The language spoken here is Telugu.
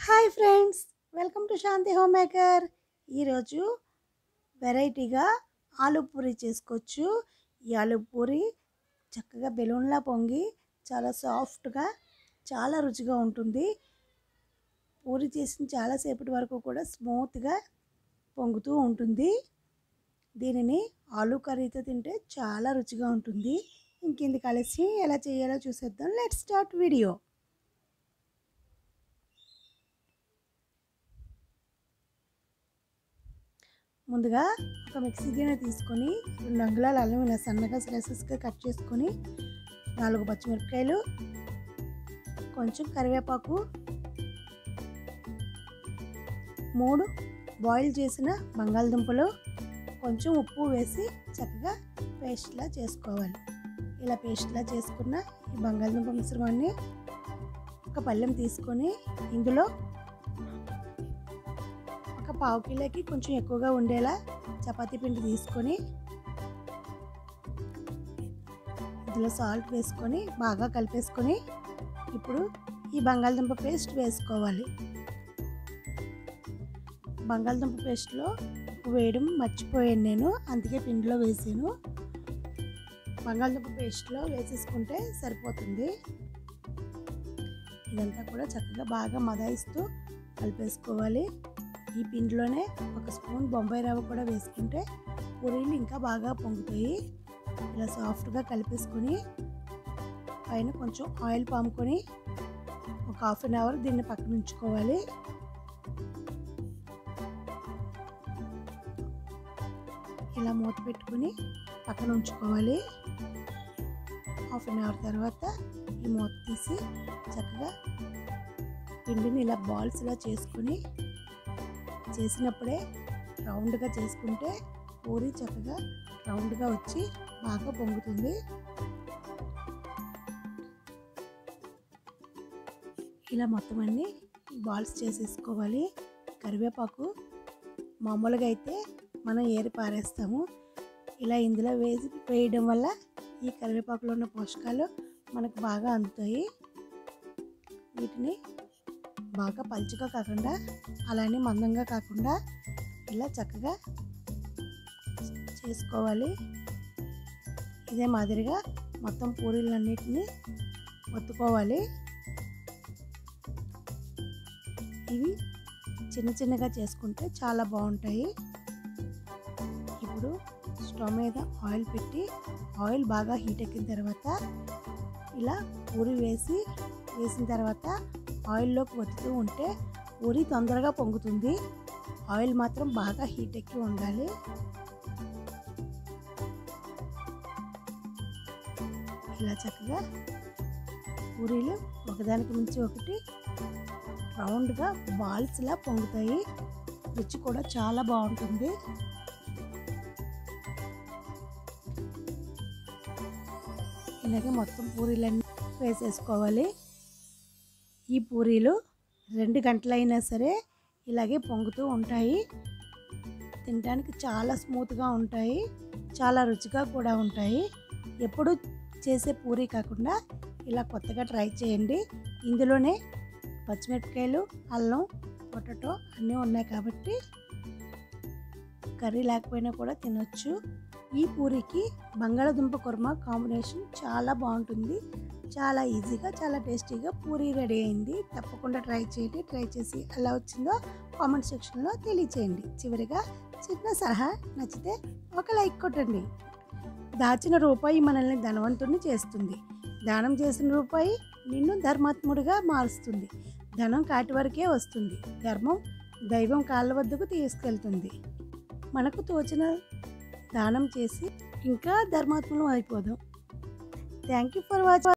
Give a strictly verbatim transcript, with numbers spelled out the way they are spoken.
Hi friends, welcome to Shanti home maker. ఈరోజు వెరైటీగా ఆలు పూరి చేసుకోవచ్చు. ఈ ఆలు పూరి చక్కగా బెలూన్లా పొంగి చాలా సాఫ్ట్గా చాలా రుచిగా ఉంటుంది. పూరి చేసిన చాలాసేపటి వరకు కూడా స్మూత్గా పొంగుతూ ఉంటుంది. దీనిని ఆలు కర్రీతో తింటే చాలా రుచిగా ఉంటుంది. ఇంకింది కలిసి ఎలా చేయాలో చూసేద్దాం. Let's start video. ముందుగా ఒక మిక్సీ గిన్నె తీసుకొని రెండు అంగుళాల అల్లం ఇలా సన్నగా స్లైసెస్గా కట్ చేసుకొని, నాలుగు పచ్చిమిరపకాయలు, కొంచెం కరివేపాకు, మూడు బాయిల్ చేసిన బంగాళదుంపలు, కొంచెం ఉప్పు వేసి చక్కగా పేస్ట్లా చేసుకోవాలి. ఇలా పేస్ట్లా చేసుకున్న ఈ బంగాళదుంప మిశ్రమాన్ని ఒక పళ్ళెం తీసుకొని ఇందులో ఒక పావు కిలోకి కొంచెం ఎక్కువగా ఉండేలా చపాతీ పిండి తీసుకొని ఇందులో సాల్ట్ వేసుకొని బాగా కలిపేసుకొని ఇప్పుడు ఈ బంగాళదుంప పేస్ట్ వేసుకోవాలి. బంగాళదుంప పేస్ట్లో వేయడం మర్చిపోయాను నేను, అందుకే పిండిలో వేసాను. బంగాళదుంప పేస్ట్లో వేసేసుకుంటే సరిపోతుంది. ఇదంతా కూడా చక్కగా బాగా మదాయిస్తూ కలిపేసుకోవాలి. ఈ పిండిలోనే ఒక స్పూన్ బొంబాయి రవ్వ కూడా వేసుకుంటే పూరీలు ఇంకా బాగా పొంగుతాయి. ఇలా సాఫ్ట్గా కలిపేసుకొని పైన కొంచెం ఆయిల్ పాముకొని ఒక హాఫ్ అన్ అవర్ దీన్ని పక్కన ఉంచుకోవాలి. ఇలా మూత పెట్టుకుని పక్కన ఉంచుకోవాలి. హాఫ్ అన్ అవర్ తర్వాత ఈ మూత తీసి చక్కగా పిండిని ఇలా బాల్స్ ఇలా చేసుకుని, చేసినప్పుడే రౌండ్గా చేసుకుంటే పూరి చక్కగా రౌండ్గా వచ్చి బాగా పొంగుతుంది. ఇలా మొత్తం అన్నీ బాల్స్ చేసేసుకోవాలి. కరివేపాకు మామూలుగా అయితే మనం ఏరి పారేస్తాము. ఇలా ఇందులో వేసి వేయడం వల్ల ఈ కరివేపాకులో ఉన్న పోషకాలు మనకు బాగా అందుతాయి. వీటిని బాగా పలుచగా కాకుండా అలానే మందంగా కాకుండా ఇలా చక్కగా చేసుకోవాలి. ఇదే మాదిరిగా మొత్తం పూరీలన్నిటిని ఒత్తుకోవాలి. ఇవి చిన్న చిన్నగా చేసుకుంటే చాలా బాగుంటాయి. ఇప్పుడు స్టవ్ మీద ఆయిల్ పెట్టి ఆయిల్ బాగా హీట్ ఎక్కిన తర్వాత ఇలా పూరి వేసి వేసిన తర్వాత ఆయిల్లోకి వత్తుతూ ఉంటే పూరి తొందరగా పొంగుతుంది. ఆయిల్ మాత్రం బాగా హీట్ ఎక్కి ఉండాలి. ఇలా చక్కగా పూరీలు ఒకదానికి మించి ఒకటి రౌండ్గా బాల్స్లా పొంగుతాయి. రుచి కూడా చాలా బాగుంటుంది. ఇలాగే మొత్తం పూరీలన్నీ వేసేసుకోవాలి. ఈ పూరీలు రెండు గంటలైనా సరే ఇలాగే పొంగుతూ ఉంటాయి. తినడానికి చాలా స్మూత్గా ఉంటాయి, చాలా రుచిగా కూడా ఉంటాయి. ఎప్పుడు చేసే పూరీ కాకుండా ఇలా కొత్తగా ట్రై చేయండి. ఇందులోనే పచ్చిమిరపకాయలు, అల్లం, పొటాటో అన్నీ ఉన్నాయి కాబట్టి కర్రీ లేకపోయినా కూడా తినొచ్చు. ఈ పూరికి బంగాళదుంప కుర్మా కాంబినేషన్ చాలా బాగుంటుంది. చాలా ఈజీగా చాలా టేస్టీగా పూరీ రెడీ అయింది. తప్పకుండా ట్రై చేయండి. ట్రై చేసి ఎలా వచ్చిందో కామెంట్ సెక్షన్లో తెలియచేయండి. చివరిగా చిన్న సలహా, నచ్చితే ఒక లైక్ కొట్టండి. దాచిన రూపాయి మనల్ని ధనవంతుడిని చేస్తుంది. దానం చేసిన రూపాయి నిన్ను ధర్మాత్ముడిగా మారుస్తుంది. ధనం కాటి వరకే వస్తుంది. ధర్మం దైవం కాళ్ళ వద్దకు తీసుకెళ్తుంది. మనకు తోచిన దానం చేసి ఇంకా ధర్మాత్ములం అయిపోదాం. Thank you for watching.